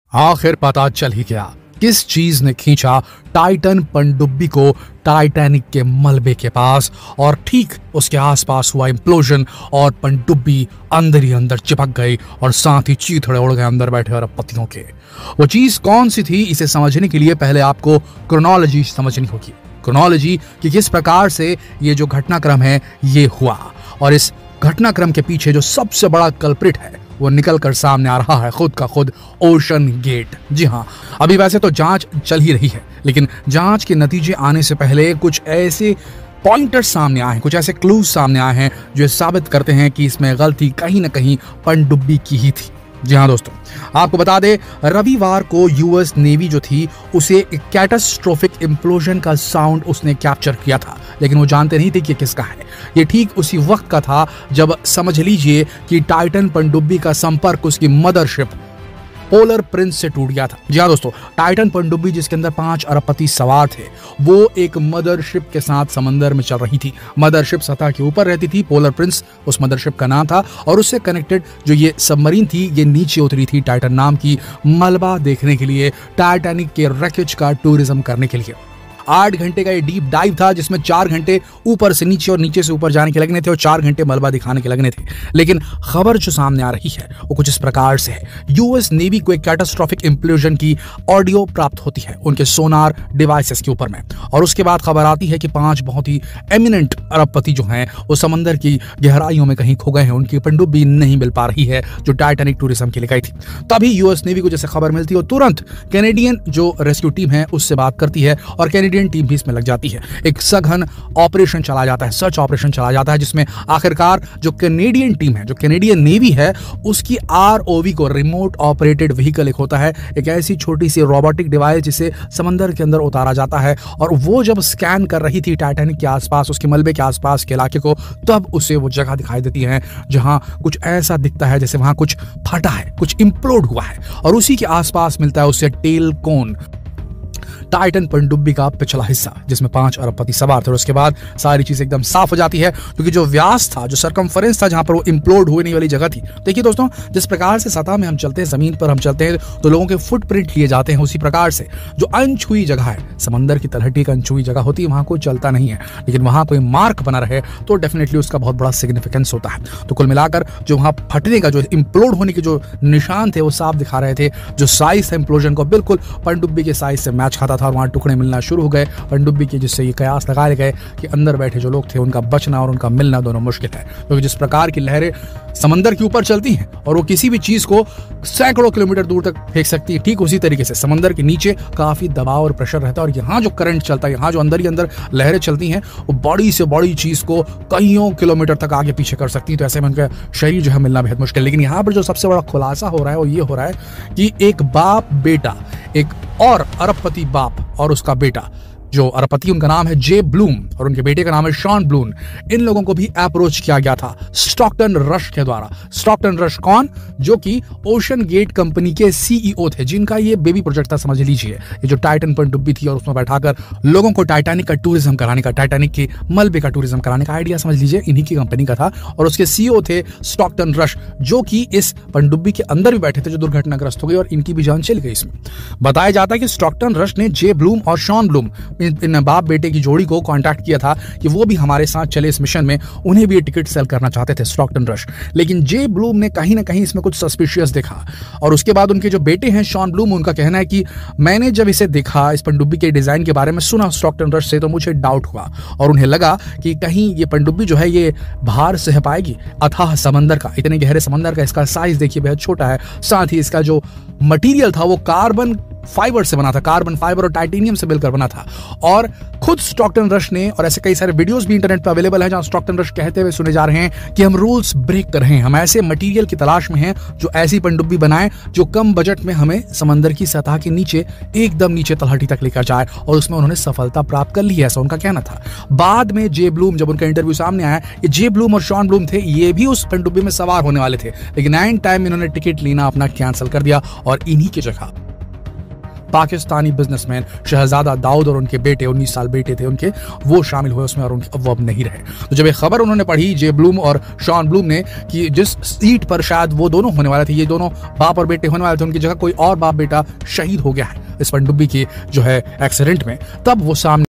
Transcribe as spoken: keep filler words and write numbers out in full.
आखिर पता चल ही गया किस चीज ने खींचा टाइटन पनडुब्बी को टाइटैनिक के मलबे के पास, और ठीक उसके आसपास हुआ इम्प्लोजन और पनडुब्बी अंदर ही अंदर चिपक गई और साथ ही चीथड़े उड़ गए अंदर बैठे अरबपतियों के। वो चीज कौन सी थी, इसे समझने के लिए पहले आपको क्रोनोलॉजी समझनी होगी। क्रोनोलॉजी कि किस प्रकार से ये जो घटनाक्रम है ये हुआ, और इस घटनाक्रम के पीछे जो सबसे बड़ा कल्प्रिट है वो निकल कर सामने आ रहा है खुद का खुद ओशन गेट। जी हाँ, अभी वैसे तो जांच चल ही रही है, लेकिन जांच के नतीजे आने से पहले कुछ ऐसे पॉइंटर्स सामने आए हैं, कुछ ऐसे क्लूज सामने आए हैं जो साबित करते हैं कि इसमें गलती कहीं ना कहीं पनडुब्बी की ही थी। जी हाँ दोस्तों, आपको बता दें रविवार को यूएस नेवी जो थी उसे एक कैटास्ट्रोफिक इम्प्लोजन का साउंड उसने कैप्चर किया था, लेकिन वो जानते नहीं थे कि किसका है। ये ठीक उसी वक्त का था जब समझ लीजिए कि टाइटन पनडुब्बी का संपर्क उसकी मदरशिप पोलर प्रिंस से टूट गया था। जी हाँ दोस्तों, टाइटन पनडुब्बी जिसके अंदर पांच अरबपति सवार थे, वो एक मदरशिप के साथ समंदर में चल रही थी। मदरशिप सतह के ऊपर रहती थी, पोलर प्रिंस उस मदरशिप का नाम था, और उससे कनेक्टेड जो ये सबमरीन थी ये नीचे उतरी थी टाइटन नाम की मलबा देखने के लिए, टाइटैनिक के रैकेज का टूरिज्म करने के लिए। आठ घंटे का ये डीप डाइव था जिसमें चार घंटे ऊपर से नीचे और नीचे से ऊपर जाने के लगने थे और चार घंटे मलबा दिखाने के लगने थे। लेकिन खबर जो सामने आ रही है वो कुछ इस प्रकार से है। यूएस नेवी को एक कैटास्ट्रोफिक इम्प्लोजन की ऑडियो प्राप्त होती है उनके सोनार डिवाइसेस के ऊपर में, और उसके बाद खबर आती है कि पांच बहुत ही एमिनेंट अरबपति जो हैं वो समंदर की गहराइयों में कहीं खो गए हैं, उनकी पनडुब्बी नहीं मिल पा रही है जो टाइटैनिक टूरिज्म के लिए गई थी। तभी यूएस नेवी को जैसे खबर मिलती है तुरंत कैनेडियन जो रेस्क्यू टीम है उससे बात करती है और कैनेडियन टीम भी इसमें लग जाती है। एक सघन ऑपरेशन चला जाता है, सर्च ऑपरेशन चला जाता है, जिसमें आखिरकार जो कैनेडियन टीम है, जो कैनेडियन नेवी है, उसकी आरओवी को रिमोट ऑपरेटेड व्हीकल एक होता है, एक ऐसी छोटी सी रोबोटिक डिवाइस जिसे समंदर के अंदर उतारा जाता है, और वो जब स्कैन कर रही थी टाइटैनिक के आसपास, उसके मलबे के आसपास के इलाके को, तब उसे वो जगह दिखाई देती है जहां कुछ ऐसा दिखता है जैसे वहां कुछ फटा है, कुछ इम्प्लोड हुआ है, और उसी के आसपास मिलता है उसे टेल कोन, टाइटन पनडुब्बी का पिछला हिस्सा जिसमें पांच अरबपति सवार थे। और उसके बाद सारी चीज एकदम साफ हो जाती है, क्योंकि जो व्यास था, जो सरकमफरेंस था जहां पर वो इम्प्लोड होने वाली जगह थी। देखिए दोस्तों, जिस प्रकार से सतह में हम चलते हैं, जमीन पर हम चलते हैं तो लोगों के फुटप्रिंट लिए जाते हैं, उसी प्रकार से जो अनछुई जगह है, समंदर की तलहटी का अनछुई जगह होती है, वहां कोई चलता नहीं है, लेकिन वहां कोई मार्क बना रहे तो डेफिनेटली उसका बहुत बड़ा सिग्निफिकेंस होता है। तो कुल मिलाकर जो वहां फटने का, जो इम्प्लोड होने के जो निशान थे वो साफ दिखा रहे थे। जो साइज था इम्प्लोजन को बिल्कुल पनडुब्बी के साइज से मैच खाता था, और वहां टुकड़े मिलना शुरू हो गए पनडुब्बी के, जिससे ये कयास लगाए गए कि अंदर बैठे जो लोग थे उनका बचना और उनका मिलना दोनों मुश्किल है, क्योंकि तो जिस प्रकार की लहरें समंदर के ऊपर चलती हैं और वो किसी भी चीज को सैकड़ों किलोमीटर दूर तक फेंक सकती है, ठीक उसी तरीके से समंदर के नीचे काफी दबाव और प्रेशर रहता है, और यहाँ जो करंट चलता है, यहाँ जो अंदर ही अंदर लहरें चलती हैं, वो बड़ी से बड़ी चीज को कईयों किलोमीटर तक आगे पीछे कर सकती है। तो ऐसे में उनका शरीर जो है मिलना बेहद मुश्किल। लेकिन यहाँ पर जो सबसे बड़ा खुलासा हो रहा है वो ये हो रहा है कि एक बाप बेटा, एक और अरबपति बाप और उसका बेटा, जो अरबपति उनका नाम है जे ब्लूम और उनके बेटे का नाम है शॉन ब्लूम, इन लोगों को भी अप्रोच किया गया था स्टॉकटन रश के द्वारा। स्टॉकटन रश कौन? जो कि ओशन गेट कंपनी के सीईओ थे, जिनका ये बेबी प्रोजेक्ट था, समझ लीजिए, ये जो टाइटन पनडुब्बी थी और उसमें बैठाकर लोगों को टाइटैनिक का टूरिज्म कराने का, टाइटैनिक के मलबे का टूरिज्म कराने का आइडिया समझ लीजिए इन्हीं की कंपनी का था। और उसके सीईओ थे स्टॉकटन रश, जो कि इस पनडुब्बी के अंदर भी बैठे थे, जो दुर्घटनाग्रस्त हो गई और इनकी भी जान चली गई। इसमें बताया जाता है कि स्टॉकटन रश ने जे ब्लूम और शॉन ब्लूम, इन बाप बेटे की जोड़ी को कांटेक्ट किया था कि वो भी हमारे साथ चले इस मिशन में, उन्हें भी ये टिकट सेल करना चाहते थे स्टॉकटन रश। लेकिन जे ब्लूम ने कहीं ना कहीं इसमें कुछ सस्पिशियस देखा, और उसके बाद उनके जो बेटे हैं शॉन ब्लूम, उनका कहना है कि मैंने जब इसे देखा, इस पनडुब्बी के डिजाइन के बारे में सुना स्टॉकटन रश से, तो मुझे डाउट हुआ और उन्हें लगा कि कहीं ये पनडुब्बी जो है ये भार सह पाएगी। अथाह समंदर का, इतने गहरे समंदर का इसका साइज देखिए बेहद छोटा है, साथ ही इसका जो मटेरियल था वो कार्बन फाइबर से बना था, कार्बन फाइबर और टाइटेनियम से मिलकर बना था। और खुद स्टॉकटन रश ने, और ऐसे कई सारे वीडियोस भी इंटरनेट पर अवेलेबल हैं जहां स्टॉकटन रश कहते हुए सुने जा रहे हैं कि हम रूल्स ब्रेक कर रहे हैं, हम ऐसे मटेरियल की तलाश में हैं जो ऐसी पनडुब्बी बनाए जो कम बजट में हमें समंदर की सतह के नीचे, एकदम नीचे तलहटी तक लेकर जाए, और उसमें उन्होंने सफलता प्राप्त कर ली है, ऐसा उनका कहना था। बाद में जे ब्लूम, जब उनका इंटरव्यू सामने आया, ये जे ब्लूम और शॉन ब्लूम थे, ये भी उस पनडुब्बी में सवार होने वाले थे, लेकिन एंड टाइम इन्होंने टिकट लेना अपना कैंसिल कर दिया और इन्हीं की जगह पाकिस्तानी बिजनेसमैन शहजादा दाऊद और उनके बेटे, उन्नीस साल बेटे थे उनके, वो शामिल हुए उसमें और उनके वो अब नहीं रहे। तो जब ये खबर उन्होंने पढ़ी जे ब्लूम और शॉन ब्लूम ने कि जिस सीट पर शायद वो दोनों होने वाले थे, ये दोनों बाप और बेटे होने वाले थे, उनकी जगह कोई और बाप बेटा शहीद हो गया है इस पनडुब्बी की जो है एक्सीडेंट में, तब वो सामने